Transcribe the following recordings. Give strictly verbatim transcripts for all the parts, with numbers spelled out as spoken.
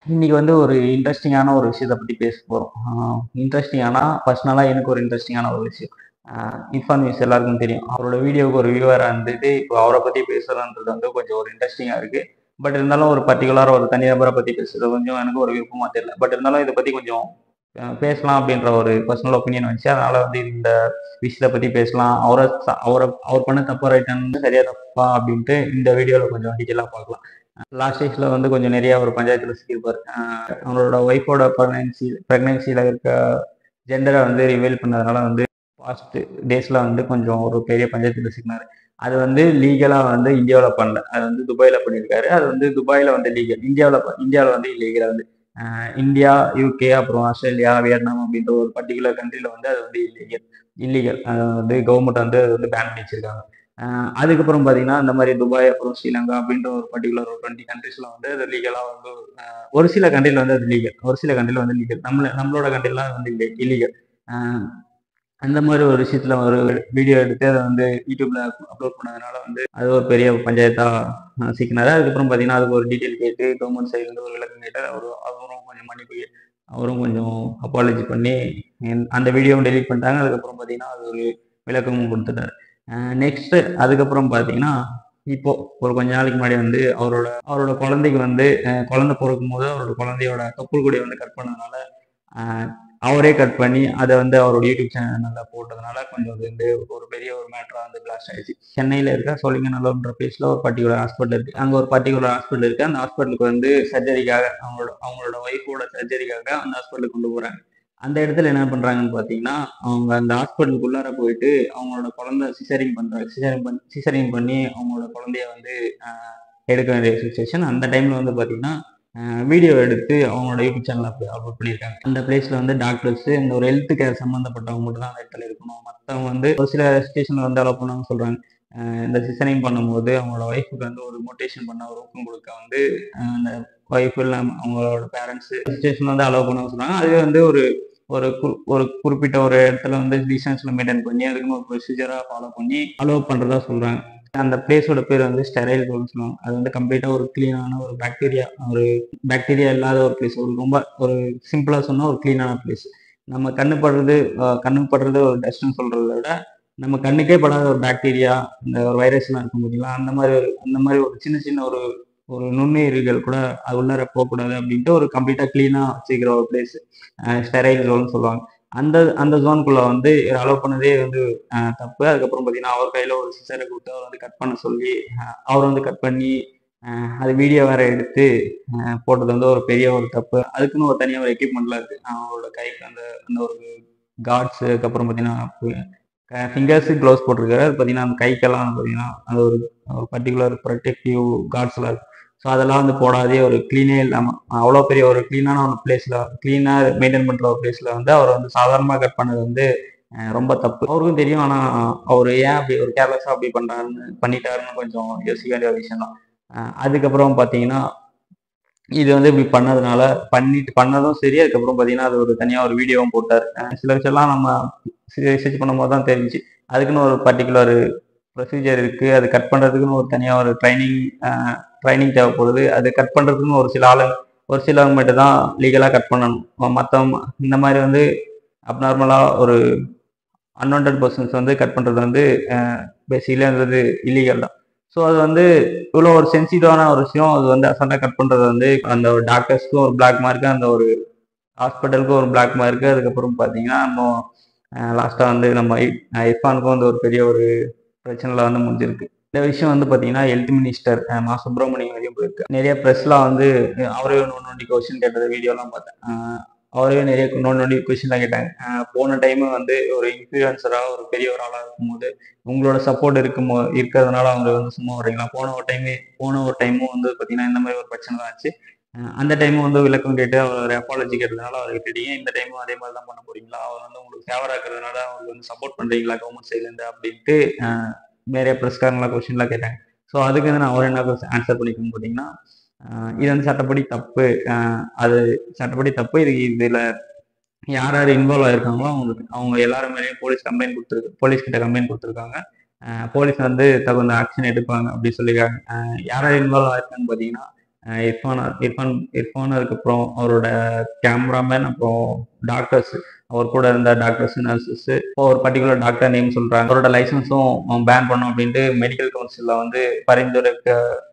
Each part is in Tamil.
இன்னைக்கு வந்து ஒரு இன்ட்ரெஸ்டிங்கான ஒரு விஷயத்த பத்தி பேச போறோம். ஆ இன்ட்ரெஸ்டிங்கானா, பர்சனலா எனக்கு ஒரு இன்ட்ரெஸ்டிங்கான ஒரு விஷயம். ஆ இர்ஃபான் நியூஸ் எல்லாருக்கும் தெரியும். அவரோட வீடியோவுக்கு ஒரு வியூவரா இருந்துட்டு, இப்போ அவர பத்தி பேசுறோன்றது வந்து கொஞ்சம் ஒரு இன்ட்ரெஸ்டிங்கா இருக்கு. பட் இருந்தாலும் ஒரு பர்ட்டிகுலரா ஒரு தனிநபர பத்தி பேசுறது கொஞ்சம் எனக்கு ஒரு விருப்பமா தெரியல. பட் இருந்தாலும் இத பத்தி கொஞ்சம் அ பேசலாம் அப்படின்ற ஒரு பர்சனல் ஒப்பீனியன் வந்துச்சு. அதனால வந்து இந்த விஷயத்த பத்தி பேசலாம். அவர ச அவர அவர் பண்ண தப்பா ரைட்டான்னு சரியா தப்பா அப்படின்ட்டு இந்த வீடியோல கொஞ்சம் டீட்டெயிலா பார்க்கலாம். லாஸ்ட் ஸ்டேஜ்ல வந்து கொஞ்சம் நிறைய ஒரு பஞ்சாயத்துல சிக்கியிருப்பாரு. அஹ் அவங்களோட ஒய்ஃபோட ப்ரெக்னன்சி ப்ரெக்னன்சியில் இருக்க ஜெண்டரை வந்து ரிவீல் பண்ணதுனால வந்து பாஸ்ட் டேஸ்ல வந்து கொஞ்சம் ஒரு பெரிய பஞ்சாயத்துல சிக்கினாரு. அது வந்து லீகலா வந்து இந்தியாவில் பண்ணல. அது வந்து துபாயில பண்ணியிருக்காரு. அது வந்து துபாயில வந்து லீகல். இந்தியாவில் இந்தியாவில் வந்து இல்லீகல் வந்து அஹ் இந்தியா, யூகே, அப்புறம் ஆஸ்திரேலியா, வியட்நாம் அப்படின்ற ஒரு பர்டிகுலர் கண்ட்ரில வந்து அது வந்து இல்லீகல். இல்லீகல் வந்து கவர்மெண்ட் வந்து அது வந்து பேன் பண்ணி வச்சிருக்காங்க. அஹ் அதுக்கப்புறம் பார்த்தீங்கன்னா இந்த மாதிரி துபாய் அப்புறம் ஸ்ரீலங்கா அப்படின்ற ஒரு பர்டிகுலர் ஒரு டுவெண்ட்டி கண்ட்ரீஸ்ல வந்து அது லீகலாக வந்து அஹ் ஒரு சில கண்ட்ரில வந்து அது லீகல், ஒரு சில கண்ட்ரில வந்து லீகல். நம்ம நம்மளோட கண்ட்ரிலாம் வந்து இல்லீகல். அந்த மாதிரி ஒரு விஷயத்துல ஒரு வீடியோ எடுத்து அதை வந்து யூடியூப்ல அப்லோட் பண்ணதுனால வந்து அது ஒரு பெரிய பஞ்சாயத்தா அஹ் சிக்கினாரு. அதுக்கப்புறம் பார்த்தீங்கன்னா அதுக்கு ஒரு டீட்டெயில் கேட்டு கவர்மெண்ட் சைட்ல இருந்து ஒரு விளக்கம் கேட்டு அவரும் அவரும் கொஞ்சம் மன்னிப்பு கே- அவரும் கொஞ்சம் அப்பாலஜி பண்ணி இந்த- அந்த வீடியோவும் டெலீட் பண்ணிட்டாங்க. அதுக்கப்புறம் பார்த்தீங்கன்னா அது ஒரு விளக்கமும் கொடுத்துட்டாரு. நெக்ஸ்ட் அதுக்கப்புறம் பார்த்தீங்கன்னா இப்போ ஒரு கொஞ்ச நாளைக்கு முன்னாடி வந்து அவரோட அவரோட குழந்தைக்கு வந்து அஹ் குழந்தை பிறக்கும் போது அவரோட குழந்தையோட கப்புள் கூடைய வந்து கட் பண்ணதுனால ஆஹ் அவரே கட் பண்ணி அதை வந்து அவரோட யூடியூப் சேனல்ல போட்டதுனால கொஞ்சம் அது வந்து ஒரு பெரிய ஒரு மேட்டரா வந்து பிளாஸ்ட் ஆயிடுச்சு. சென்னையில இருக்க சோழிங்கநல்லூர்ன்ற பிளேஸ்ல ஒரு பர்டிகுலர் ஹாஸ்பிட்டல் இருக்கு. அங்க ஒரு பர்டிகுலர் ஹாஸ்பிட்டல் இருக்கு. அந்த ஹாஸ்பிட்டலுக்கு வந்து சர்ஜரிக்காக அவங்களோட அவங்களோட ஒய்ஃபோட சர்ஜரிக்காக அந்த ஹாஸ்பிட்டலுக்கு கொண்டு போறாங்க. அந்த இடத்துல என்ன பண்றாங்கன்னு பாத்தீங்கன்னா, அவங்க அந்த ஹாஸ்பிட்டலுக்குள்ளார போயிட்டு அவங்களோட குழந்தை சிசரிங் பண்றாங்க. சிசரிங் பண்ணி சிசரிங் பண்ணி அவங்களோட குழந்தைய வந்து ஆஹ் எடுக்க வேண்டிய சுச்சுவேஷன். அந்த டைம்ல வந்து பாத்தீங்கன்னா வீடியோ எடுத்து அவங்களோட யூடியூப் சேனல் அப்லோ அப்லோட் பண்ணியிருக்காங்க. அந்த பிளேஸ்ல வந்து டாக்டர்ஸ் இந்த ஒரு ஹெல்த் கேர் சம்மந்தப்பட்டவங்க மட்டும் தான் அந்த இடத்துல இருக்கணும். மற்றவங்க வந்து ஒரு சில ஸ்டேஷன்ல வந்து அலோவ் பண்ணாங்க சொல்றாங்க. அஹ் இந்த சிசரிங் பண்ணும்போது அவங்களோட ஒய்ஃபுக்கு வந்து ஒரு மோட்டிவேஷன் பண்ண ஒரு ஊக்கம் கொடுக்க வந்து அஹ் அந்த ஒய்ஃப் இல்லாம அவங்களோட பேரண்ட்ஸ் சுச்சுவேஷன் வந்து அலோவ் பண்ண சொல்றாங்க. அதுவே வந்து ஒரு ஒரு கு- ஒரு குறிப்பிட்ட ஒரு இடத்துல வந்து டிஸ்டன்ஸ்ல மெயின்டைன் பண்ணி அதுக்குன்னு ஒரு ப்ரொசீஜரா ஃபாலோ பண்ணி அலோவ் பண்றதா சொல்றாங்க. அந்த பிளேஸோட பேர் வந்து ஸ்டெரைல் ஜோன் சொல்லுவாங்க. அது வந்து கம்ப்ளீட்டா ஒரு கிளீனான ஒரு பாக்டீரியா ஒரு பாக்டீரியா இல்லாத ஒரு பிளேஸ். ஒரு ரொம்ப ஒரு சிம்பிளா சொன்னா ஒரு கிளீனான பிளேஸ். நம்ம கண்ணு படுறது அஹ் கண்ணுக்கு படுறது ஒரு டஸ்ட்னு சொல்றதை விட நம்ம கண்ணுக்கே படாத ஒரு பாக்டீரியா இந்த ஒரு வைரஸ்லாம் இருக்கும் பார்த்தீங்களா, அந்த மாதிரி ஒரு அந்த மாதிரி ஒரு சின்ன சின்ன ஒரு ஒரு நுண்ணுயிர்கள் கூட அது உள்ளார போகக்கூடாது அப்படின்ட்டு ஒரு கம்ப்ளீட்டா கிளீனா வச்சுக்கிற ஒரு பிளேஸ் ஸ்டெரைல் ஜோன் சொல்லுவாங்க. அந்த அந்த ஜோனுக்குள்ள வந்து அலோவ் பண்ணதே வந்து அஹ் தப்பு. அதுக்கப்புறம் பார்த்தீங்கன்னா அவர் கையில ஒரு சிசரை கொடுத்து அவர் வந்து கட் பண்ண சொல்லி அஹ் அவர் வந்து கட் பண்ணி அஹ் அது வீடியோ வேற எடுத்து அஹ் போட்டது வந்து ஒரு பெரிய ஒரு தப்பு. அதுக்குன்னு ஒரு தனியாக ஒரு எக்யூப்மெண்ட்லாம் இருக்கு. அவங்களோட கைக்கு அந்த அந்த ஒரு கார்ட்ஸ், அதுக்கப்புறம் பார்த்தீங்கன்னா ஃபிங்கர்ஸு க்ளவுஸ் போட்டிருக்காரு. அது பார்த்தீங்கன்னா அந்த கைக்கெல்லாம் பார்த்தீங்கன்னா அது ஒரு ஒரு பர்டிகுலர் ப்ரொடெக்டிவ் கார்ட்ஸ்லாம் இருக்கு. ஸோ அதெல்லாம் வந்து போடாதே ஒரு க்ளீனே இல்லாமல் அவ்வளோ பெரிய ஒரு க்ளீனான ஒரு பிளேஸில் க்ளீனாக மெயின்டைன் பண்ணுற ஒரு பிளேஸில் வந்து அவர் வந்து சாதாரணமாக கட் பண்ணது வந்து அஹ் ரொம்ப தப்பு. அவருக்கும் தெரியும். ஆனால் அவர் ஏன் அப்படி ஒரு கேர்லெஸ்ஸாக அப்படி பண்ணுறாருன்னு பண்ணிட்டாருன்னு கொஞ்சம் யோசிக்க வேண்டிய ஒரு விஷயம் தான். அஹ் அதுக்கப்புறம் பார்த்தீங்கன்னா இது வந்து இப்படி பண்ணதுனால பண்ணிட்டு பண்ணதும் சரி. அதுக்கப்புறம் பார்த்தீங்கன்னா அது ஒரு தனியாக ஒரு வீடியோவும் போட்டார். அஹ் சில விஷயம்லாம் நம்ம ரிசர்ச் பண்ணும்போது தான் தெரிஞ்சு அதுக்குன்னு ஒரு பர்டிகுலர் ப்ரொசீஜர் இருக்கு. அது கட் பண்ணுறதுக்குன்னு ஒரு தனியாக ஒரு ட்ரைனிங் ட்ரைனிங் தேவைப்படுது. அது கட் பண்ணுறதுக்குன்னு ஒரு சில ஆளு ஒரு சிலவங்க மட்டும் தான் லீகலாக கட் பண்ணணும். மற்றவங்க இந்த மாதிரி வந்து அப்நார்மலாக ஒரு அன்வான்ட் பர்சன்ஸ் வந்து கட் பண்ணுறது வந்து பேசிக்கலி இல்லீகல் தான். ஸோ அது வந்து இவ்வளோ ஒரு சென்சிட்டிவான ஒரு விஷயம். அது வந்து அசால்ட்டாக கட் பண்ணுறது வந்து அந்த ஒரு டாக்டர்ஸ்க்கும் ஒரு பிளாக் மார்க்கு, அந்த ஒரு ஹாஸ்பிட்டலுக்கும் ஒரு பிளாக் மார்க்கு. அதுக்கப்புறம் பார்த்தீங்கன்னா நம்ம லாஸ்ட்டாக வந்து நம்ம இர்ஃபானுக்கும் வந்து ஒரு பெரிய ஒரு பிரச்சனைல வந்து முடிஞ்சிருக்கு. இந்த விஷயம் வந்து பார்த்தீங்கன்னா ஹெல்த் மினிஸ்டர் மா சுப்பிரமணியம் வரையும் போயிருக்கு. நிறைய ப்ரெஸ்லாம் வந்து அவரே ஒன்று நோண்டி கொஸ்டின் கேட்டது வீடியோலாம் பார்த்தேன். அஹ் அவரே நிறைய நோண்டி நோண்டி கொஸ்டின்லாம் கேட்டாங்க. அஹ் போன டைம் வந்து ஒரு இன்ஃப்ளூயன்சராக ஒரு பெரிய ஒரு ஆளாக இருக்கும்போது உங்களோட சப்போர்ட் இருக்குமோ இருக்கிறதுனால அவங்க வந்து சும்மா வர்றீங்களா? போன ஒரு டைமே போன ஒரு டைமும் வந்து பார்த்தீங்கன்னா இந்த மாதிரி ஒரு பிரச்சனை தான் ஆச்சு. அஹ் அந்த டைமும் வந்து விளக்கம் கேட்டு அவர் அப்பாலஜி கேட்டதுனால அவர் விட்டுட்டீங்க. இந்த டைமும் அதே மாதிரி தான் பண்ண போறீங்களா? அவர் வந்து உங்களுக்கு ஃபேவரா இருக்கிறதுனால அவருக்கு வந்து சப்போர்ட் பண்றீங்களா கவர்மெண்ட் சைட்லேருந்து அப்படின்ட்டு அஹ் நிறைய ப்ரெஸ்காரங்களாம் கொஸ்டின்லாம் கேட்டாங்க. ஸோ அதுக்கு வந்து நான் அவர் என்ன ஆன்சர் பண்ணிக்கணும் பார்த்தீங்கன்னா, அஹ் இது வந்து சட்டப்படி தப்பு. அஹ் அது சட்டப்படி தப்பு. இது இதில் யார் யார் இன்வால்வ் ஆயிருக்காங்களோ அவங்களுக்கு அவங்க எல்லாரும் மேலேயும் போலீஸ் கம்ப்ளைண்ட் கொடுத்துருக்கு போலீஸ் கிட்ட கம்ப்ளைண்ட் கொடுத்துருக்காங்க. போலீஸ் வந்து தகுந்த ஆக்ஷன் எடுப்பாங்க அப்படி சொல்லியிருக்காங்க. அஹ் யார் யார் இன்வால்வ் ஆயிருக்கான்னு பார்த்தீங்கன்னா இர்ஃபான் இர்ஃபான் இர்ஃபான் அதுக்கப்புறம் அவரோட கேமராமேன், அப்புறம் டாக்டர்ஸ், அவர் கூட இருந்த டாக்டர்ஸ், நர்சஸ், ஒரு பர்டிகுலர் டாக்டர் நேம் சொல்றாங்க. அவரோட லைசன்ஸும் பேன் பண்ணோம் அப்படின்ட்டு மெடிக்கல் கவுன்சிலில் வந்து பரிந்துரைக்க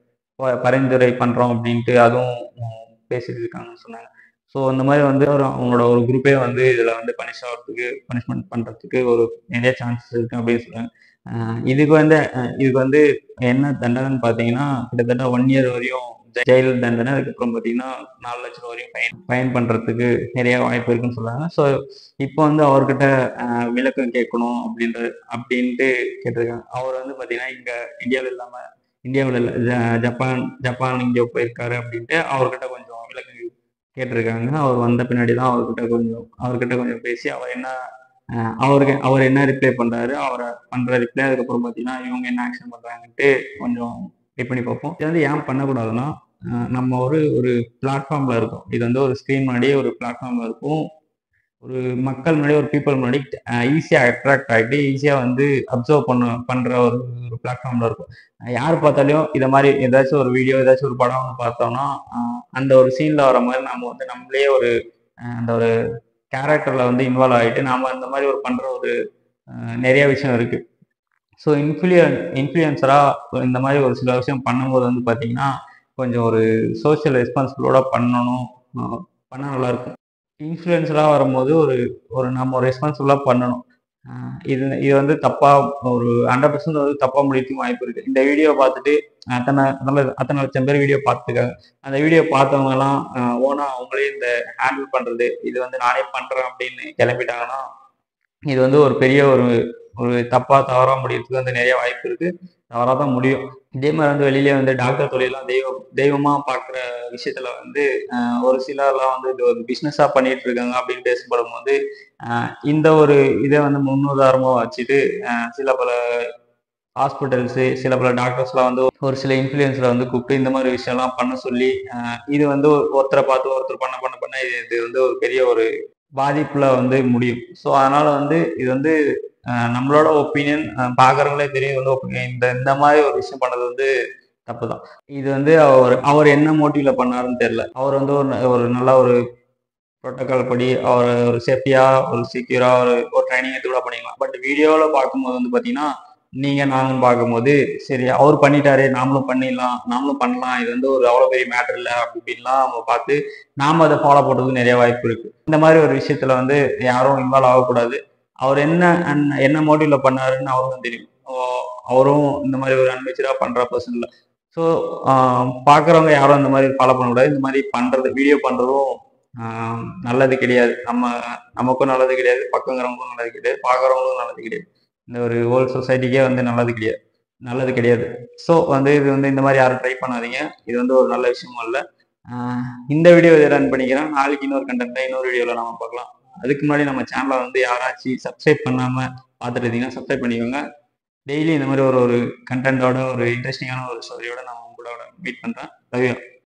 ப- பரிந்துரை பண்றோம் அப்படின்ட்டு அதுவும் பேசிட்டு இருக்காங்கன்னு சொன்னாங்க. ஸோ இந்த மாதிரி வந்து ஒரு அவங்களோட ஒரு குரூப்பே வந்து இதுல வந்து பனிஷ் ஆகிறதுக்கு, பனிஷ்மெண்ட் பண்றதுக்கு ஒரு நிறைய சான்சஸ் இருக்கு அப்படின்னு சொல்றாங்க. அஹ் இதுக்கு வந்து அஹ் இதுக்கு வந்து என்ன தண்டனைன்னு பார்த்தீங்கன்னா கிட்டத்தட்ட ஒன் இயர் வரையும் ஜெயில் தண்டனை, அதுக்கப்புறம் பார்த்தீங்கன்னா நாலு லட்சம் வரையும் ஃபைன் ஃபைன் பண்றதுக்கு நிறைய வாய்ப்பு இருக்குன்னு சொல்றாங்க. ஸோ இப்போ வந்து அவர்கிட்ட அஹ், விளக்கம் கேட்கணும் அப்படின்ற அப்படின்ட்டு கேட்டிருக்காங்க. அவர் வந்து பார்த்தீங்கன்னா இங்க இந்தியாவில் இல்லாம இந்தியாவில் இல்லை, ஜ- ஜப்பான் ஜப்பான் இங்கே போயிருக்காரு அப்படின்ட்டு அவர்கிட்ட கொஞ்சம் விளக்கம் கேட்டிருக்காங்க. அவர் வந்த பின்னாடி தான் அவர்கிட்ட கொஞ்சம் அவர்கிட்ட கொஞ்சம் பேசி அவர் என்ன அஹ், அவருக்கு அவர் என்ன ரிப்ளை பண்றாரு, அவரை பண்ற ரிப்ளை, அதுக்கப்புறம் பார்த்தீங்கன்னா இவங்க என்ன ஆக்ஷன் பண்றாங்கன்ட்டு கொஞ்சம் ட்ரை பண்ணி பார்ப்போம். இது வந்து ஏன் பண்ணக்கூடாதுன்னா, அஹ், நம்ம ஒரு ஒரு பிளாட்ஃபார்ம்ல இருக்கோம். இது வந்து ஒரு ஸ்க்ரீன் முன்னாடி ஒரு பிளாட்ஃபார்ம்ல இருக்கும். ஒரு மக்கள் முன்னாடி, ஒரு பீப்புள் முன்னாடி ஈஸியா அட்ராக்ட் ஆகிட்டு ஈஸியா வந்து அப்சர்வ் பண்ண பண்ற ஒரு ஒரு பிளாட்ஃபார்ம்ல இருக்கும். அஹ் யார் பார்த்தாலும் இதை மாதிரி ஏதாச்சும் ஒரு வீடியோ, ஏதாச்சும் ஒரு படம் வந்து பார்த்தோம்னா அஹ் அந்த ஒரு சீன்ல வர மாதிரி நம்ம வந்து நம்மளே ஒரு அஹ் அந்த ஒரு கேரக்டர்ல வந்து இன்வால்வ் ஆகிட்டு நாம அந்த மாதிரி ஒரு பண்ற ஒரு அஹ் நிறைய விஷயம் இருக்கு. ஸோ இன்ஃப்ளூயன் இன்ஃப்ளூயன்சரா இந்த மாதிரி ஒரு சில விஷயம் பண்ணும்போது வந்து பார்த்தீங்கன்னா கொஞ்சம் ஒரு சோஷியல் ரெஸ்பான்சிபிளோட பண்ணணும். அஹ் பண்ணா நல்லா இருக்கும். இன்ஃப்ளூயன்சரா வரும்போது ஒரு ஒரு நம்ம ஒரு ரெஸ்பான்சிபிளா பண்ணணும். அஹ் இது இது வந்து தப்பா ஒரு ஹண்ட்ரட் பர்சன்ட் வந்து தப்பா முடியறதுக்கு வாய்ப்பு இருக்கு. இந்த வீடியோ பார்த்துட்டு அத்தனை அத்தனை அத்தனை லட்சம் பேர் வீடியோ பார்த்துருக்காங்க. அந்த வீடியோ பார்த்தவங்க எல்லாம் ஓனா அவங்களே இந்த ஹேண்டில் பண்றது, இது வந்து நானே பண்றேன் அப்படின்னு கிளம்பிட்டாங்கன்னா இது வந்து ஒரு பெரிய ஒரு ஒரு தப்பா தவறா முடியறதுக்கு வந்து நிறைய வாய்ப்பு இருக்கு. தவறா தான் முடியும். இதே மாதிரி வந்து வெளியிலே வந்து டாக்டர் தொழிலாம் தெய்வம் தெய்வமா பார்க்குற விஷயத்துல வந்து அஹ், ஒரு சிலர்லாம் வந்து இது ஒரு பிஸ்னஸா பண்ணிட்டு இருக்காங்க அப்படின்னு பேசப்படும் போது அஹ், இந்த ஒரு இதை வந்து முன்னுதாரணமா வச்சுட்டு அஹ், சில பல ஹாஸ்பிட்டல்ஸு, சில பல டாக்டர்ஸ்லாம் வந்து ஒரு சில இன்ஃப்ளூயன்ஸரை வந்து கூப்பிட்டு இந்த மாதிரி விஷயம்லாம் பண்ண சொல்லி அஹ், இது வந்து ஒரு- ஒருத்தரை பார்த்து ஒருத்தர் பண்ண பண்ண பண்ண இது இது வந்து ஒரு பெரிய ஒரு பாதிப்புல வந்து முடியும். ஸோ அதனால வந்து இது வந்து அஹ், நம்மளோட ஒப்பீனியன் பார்க்குறவங்களே தெரியும் வந்து opinion. இந்த இந்த மாதிரி ஒரு விஷயம் பண்ணது வந்து தப்பு தான். இது வந்து அவர் அவர் என்ன மோட்டிவ்ல பண்ணாருன்னு தெரியல. அவர் வந்து ஒரு ந- ஒரு நல்ல ஒரு புரோட்டோகால் படி அவர் ஒரு சேஃப்டியா ஒரு செக்யூரா ஒரு ஒரு ட்ரைனிங் எடுத்து கூட பண்ணிக்கலாம். பட் வீடியோவில் பார்க்கும்போது வந்து பார்த்தீங்கன்னா நீங்க நாங்களும் பார்க்கும்போது சரி அவர் பண்ணிட்டாரு நாமளும் பண்ணிடலாம், நாமளும் பண்ணலாம், இது வந்து ஒரு அவ்வளோ பெரிய மேட்டர் இல்லை அப்படி இப்படின்லாம் நம்ம பார்த்து நாம அதை ஃபாலோ பண்ணுறதுக்கு நிறைய வாய்ப்பு இருக்கு. இந்த மாதிரி ஒரு விஷயத்துல வந்து யாரும் இன்வால்வ் ஆகக்கூடாது. அவர் என்ன அன்- என்ன மோட்டிவ்ல பண்ணாருன்னு அவருக்கும் தெரியும். ஓ, அவரும் இந்த மாதிரி ஒரு அன்மெச்சூரா பண்ற பர்சன் இல்லை. ஸோ பார்க்குறவங்க யாரும் இந்த மாதிரி ஃபாலோ பண்ணக்கூடாது. இந்த மாதிரி பண்றது வீடியோ பண்றதும் ஆஹ் நல்லது கிடையாது. நம்ம நமக்கும் நல்லது கிடையாது, பக்கங்கிறவங்களுக்கும் நல்லது கிடையாது, பார்க்குறவங்களுக்கும் நல்லது கிடையாது. இந்த ஒரு ஹோல் சொசைட்டிக்கே வந்து நல்லது கிடையாது நல்லது கிடையாது. ஸோ வந்து இது வந்து இந்த மாதிரி யாரும் ட்ரை பண்ணாதீங்க. இது வந்து ஒரு நல்ல விஷயமும் இல்லை. ஆஹ் இந்த வீடியோ இதை ரன் பண்ணிக்கிறேன். நாளைக்கு இன்னொரு கண்டென்ட்டை இன்னொரு வீடியோவில் நம்ம பார்க்கலாம். அதுக்கு முன்னாடி நம்ம சேனலை வந்து யாராச்சும் சப்ஸ்கிரைப் பண்ணாம பார்த்துட்டு இருந்தீங்கன்னா சப்ஸ்கிரைப் பண்ணிக்கோங்க. டெய்லி இந்த மாதிரி ஒரு ஒரு கண்டென்ட்டோட ஒரு இன்ட்ரெஸ்டிங்கான ஒரு ஸ்டோரியோட நான் உங்களோட மீட் பண்றேன். Love you.